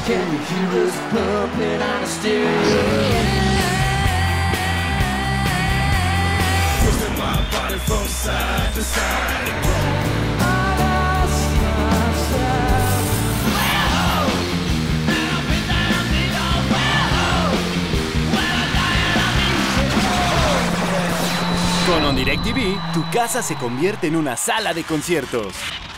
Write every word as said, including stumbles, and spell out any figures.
Can you hear us pumping on a stereo? Twisting my body from side to side. Con OnDirect T V, tu casa se convierte en una sala de conciertos.